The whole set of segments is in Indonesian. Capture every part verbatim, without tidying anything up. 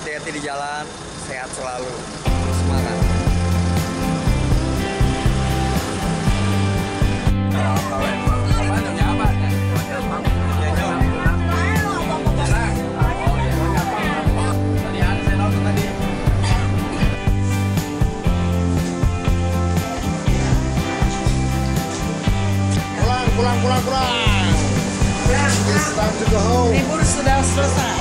hati-hati di jalan, sehat selalu, semangat. Pulang, pulang, pulang. It's time to go home. Libur sudah selesai.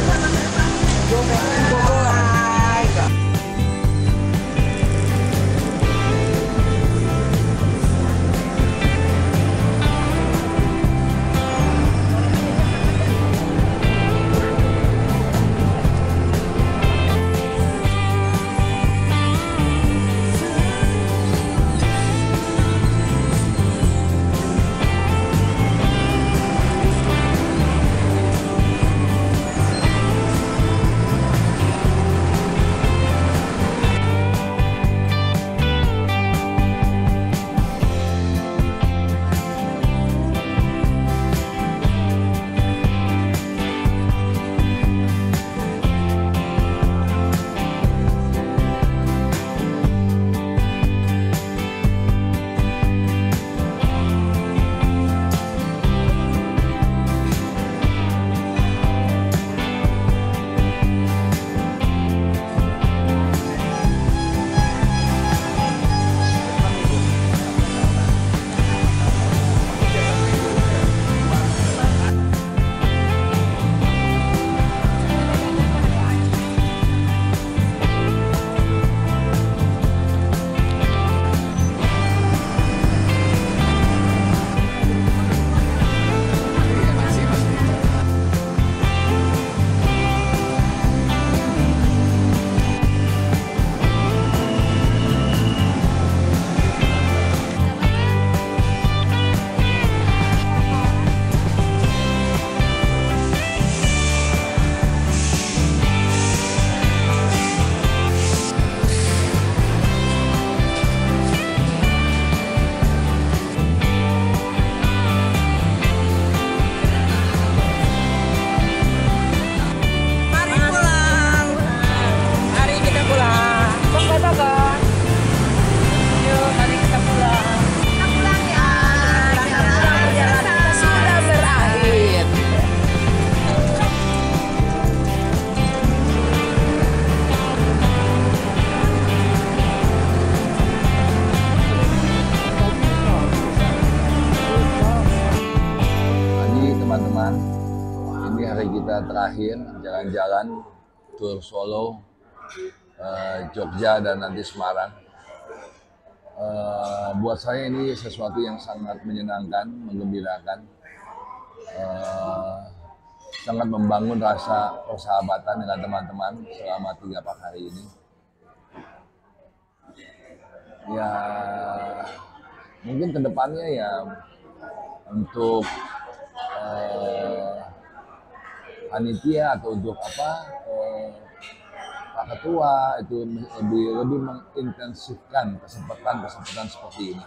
Teman-teman, ini hari kita terakhir jalan-jalan tur Solo, uh, Jogja dan nanti Semarang. Uh, buat saya ini sesuatu yang sangat menyenangkan, menggembirakan, uh, sangat membangun rasa persahabatan dengan teman-teman selama tiga empat hari ini. Ya, mungkin kedepannya ya untuk Uh, panitia atau untuk apa uh, Pak Ketua itu lebih lebih mengintensifkan kesempatan-kesempatan seperti ini.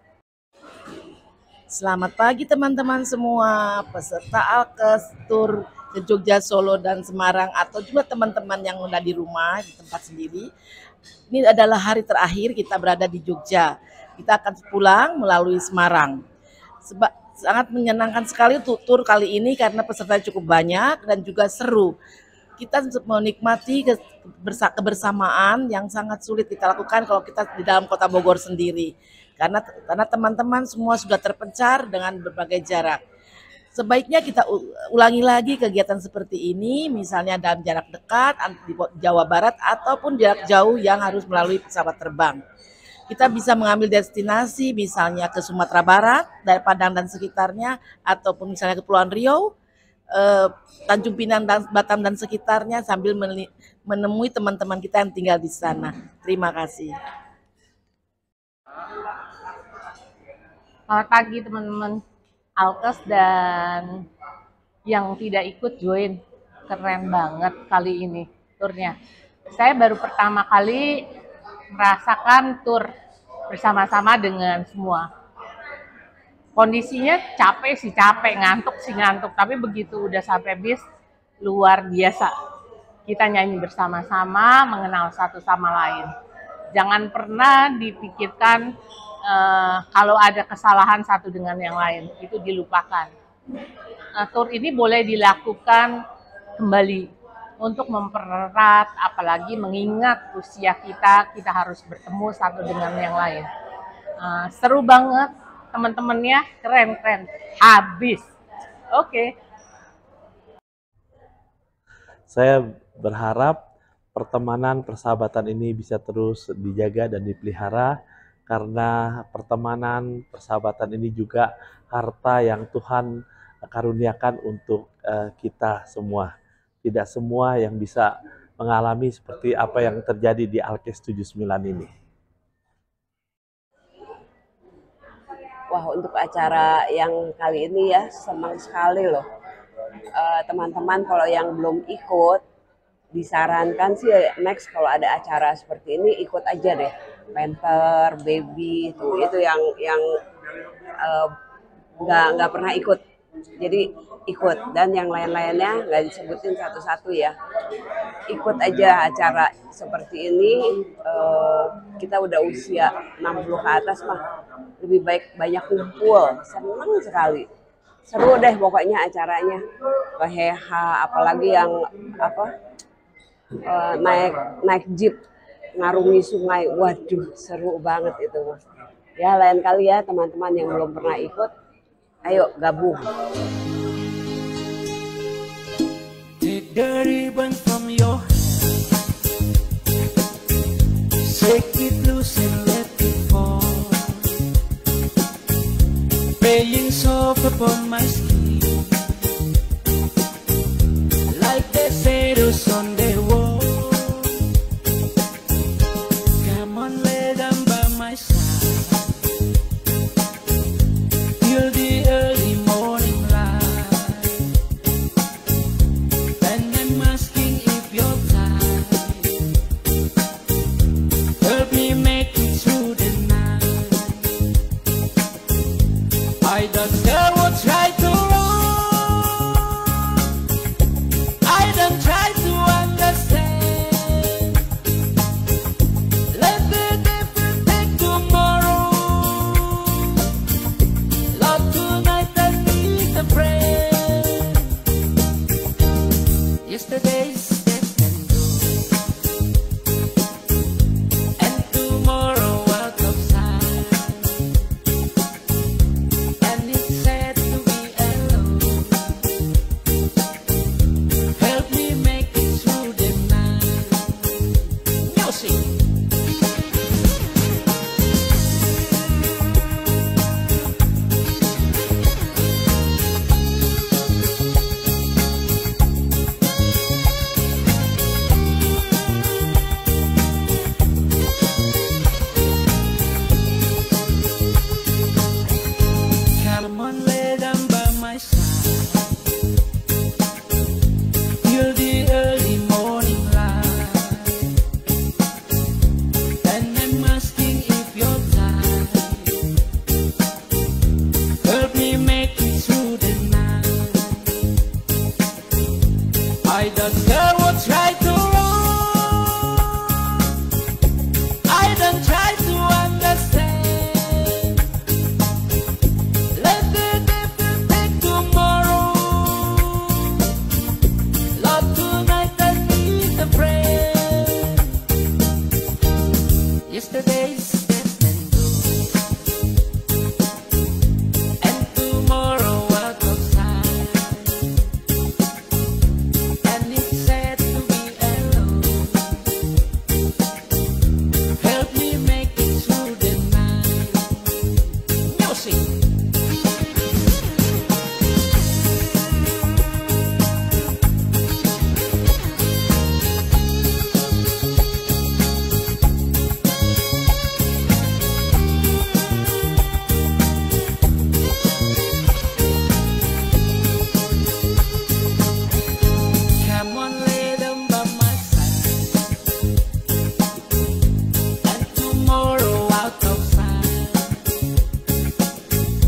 Selamat pagi teman-teman semua peserta Alkes Tour ke Jogja, Solo dan Semarang, atau juga teman-teman yang udah di rumah di tempat sendiri. Ini adalah hari terakhir kita berada di Jogja. Kita akan pulang melalui Semarang. Sebab sangat menyenangkan sekali untuk tur kali ini karena peserta cukup banyak dan juga seru. Kita menikmati kebersamaan yang sangat sulit kita lakukan kalau kita di dalam kota Bogor sendiri. Karena karena teman-teman semua sudah terpencar dengan berbagai jarak. Sebaiknya kita ulangi lagi kegiatan seperti ini, misalnya dalam jarak dekat di Jawa Barat ataupun jarak jauh yang harus melalui pesawat terbang. Kita bisa mengambil destinasi misalnya ke Sumatera Barat, dari Padang dan sekitarnya, ataupun misalnya ke Kepulauan Riau, eh, Tanjung Pinang dan Batam dan sekitarnya sambil menemui teman-teman kita yang tinggal di sana. Terima kasih. Selamat pagi teman-teman Alkes dan yang tidak ikut join. Keren banget kali ini turnya. Saya baru pertama kali merasakan tur bersama-sama dengan semua. Kondisinya capek sih capek, ngantuk sih ngantuk, tapi begitu udah sampai bis luar biasa. kita nyanyi bersama-sama, mengenal satu sama lain. Jangan pernah dipikirkan uh, kalau ada kesalahan satu dengan yang lain, itu dilupakan. Uh, tur ini boleh dilakukan kembali untuk mempererat, apalagi mengingat usia kita, kita harus bertemu satu dengan yang lain. Uh, seru banget, teman-temannya keren-keren, habis. Oke. Okay. Saya berharap pertemanan, persahabatan ini bisa terus dijaga dan dipelihara, karena pertemanan, persahabatan ini juga harta yang Tuhan karuniakan untuk uh, kita semua. Tidak semua yang bisa mengalami seperti apa yang terjadi di Alkes tujuh puluh sembilan ini. Wah, untuk acara yang kali ini ya senang sekali loh. Teman-teman uh, kalau yang belum ikut, disarankan sih next kalau ada acara seperti ini ikut aja deh. Mentor, baby, itu itu yang yang nggak uh, nggak pernah ikut. Jadi ikut, dan yang lain-lainnya nggak disebutin satu-satu ya. Ikut aja acara seperti ini. Uh, kita udah usia enam puluh ke atas mah lebih baik banyak kumpul. Senang sekali. Seru deh pokoknya acaranya. Keheha, apalagi yang apa uh, naik naik jeep ngarungi sungai. Waduh, seru banget itu mas. Ya lain kali ya teman-teman yang belum pernah ikut, ayo gabung. Take the ribbon from your shake it loose and let it fall, playing soft upon my skin like the shadows on the wall. Come on, lay down by my side till the early morning light, and I'm asking if you're tired. Help me make it through the night. I don't know what's right or wrong. I don't try to understand. Let the devil take tomorrow. Love tonight I need a friend. Yesterday's dead and gone, and tomorrow out of sight. And it's sad to be alone. Help me make it through the night. Music. Come on, lay down by my side till the early morning light, and I'm asking if you're tired. Help me make it through the night. I don't know what's right or wrong. I don't try to understand. Let the devil take tomorrow. Love tonight I need a friend. Yesterday's dead and gone, and tomorrow out of sight. And it's sad to be alone. Help me make it through the night. Music. Come on, lay down by my side, and tomorrow out of sight.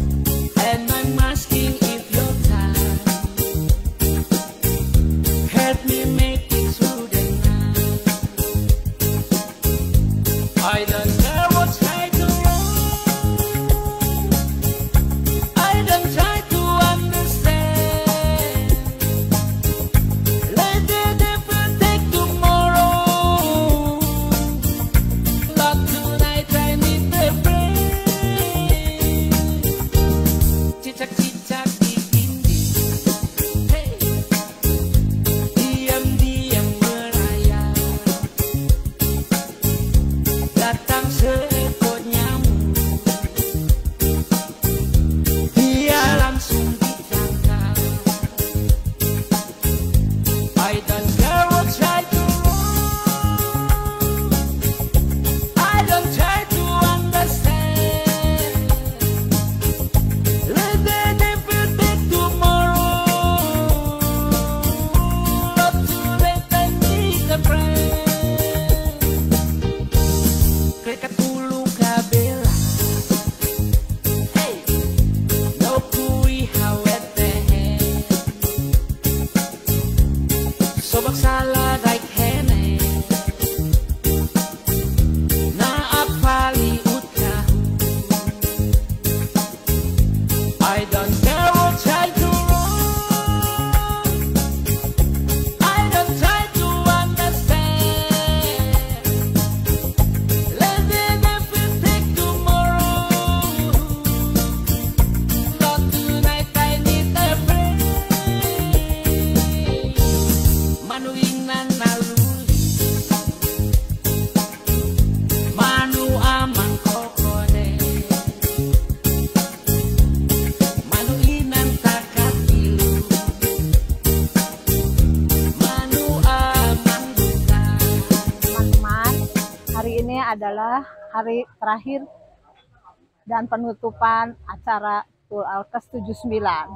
adalah hari terakhir dan penutupan acara Tour Alkes tujuh puluh sembilan.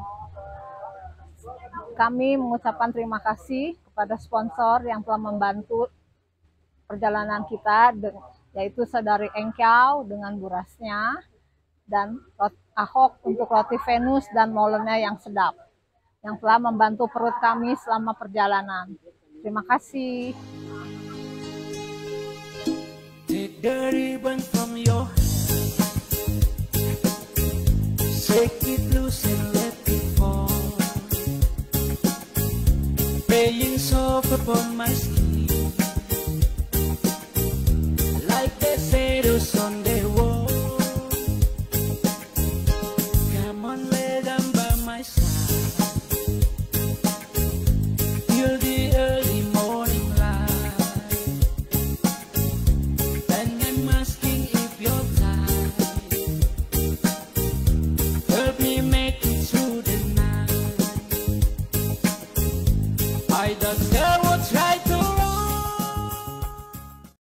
Kami mengucapkan terima kasih kepada sponsor yang telah membantu perjalanan kita, yaitu Saudari Engkau dengan burasnya, dan Ahok untuk roti Venus dan molennya yang sedap, yang telah membantu perut kami selama perjalanan. Terima kasih. Take the ribbon from your hand, shake it loose and let it fall, playing soft upon my skin.